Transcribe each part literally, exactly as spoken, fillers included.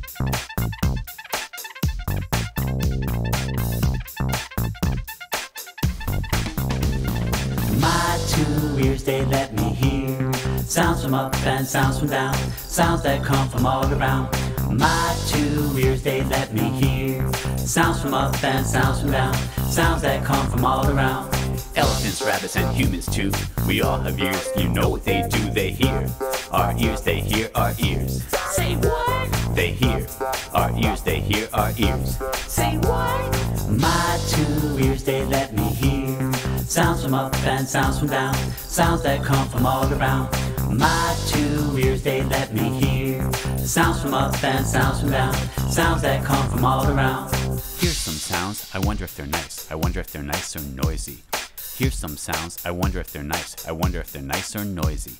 My two ears, they let me hear sounds from up and sounds from down, sounds that come from all around. My two ears, they let me hear sounds from up and sounds from down, sounds that come from all around. Elephants, rabbits, and humans too, we all have ears, you know what they do, they hear. Our ears, they hear our ears. Say what? They hear. Our ears, they hear our ears. Say what? My two ears, they let me hear sounds from up and sounds from down, sounds that come from all around. My two ears, they let me hear sounds from up and sounds from down, sounds that come from all around. Here's some sounds, I wonder if they're nice. I wonder if they're nice or noisy. Here's some sounds, I wonder if they're nice. I wonder if they're nice or noisy.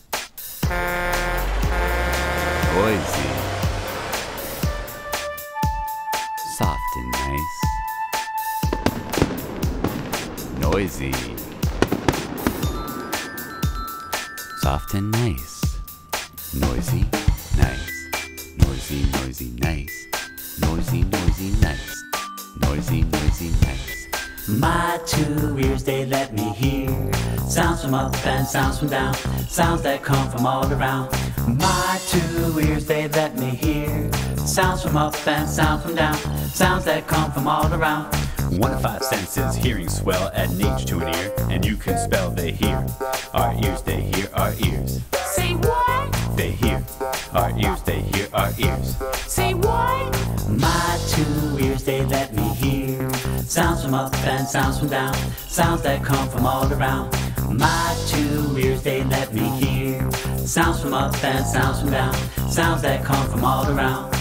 Noisy. Soft and nice. Noisy. Soft and nice. Noisy, nice. Noisy, noisy, nice. Noisy, noisy, nice. Noisy, noisy, nice. My two ears, they let me hear sounds from up and sounds from down, sounds that come from all around. My two ears, they let me hear sounds from up and sounds from down, sounds that come from all around. One of five senses, hearing swell, add an H to an ear, and you can spell they hear. Our ears, they hear our ears. Say what? They hear. Our ears, they hear our ears. Say what? My two ears, they let me hear sounds from up and sounds from down, sounds that come from all around. My two ears, they let me hear sounds from up and sounds from down, sounds that come from all around.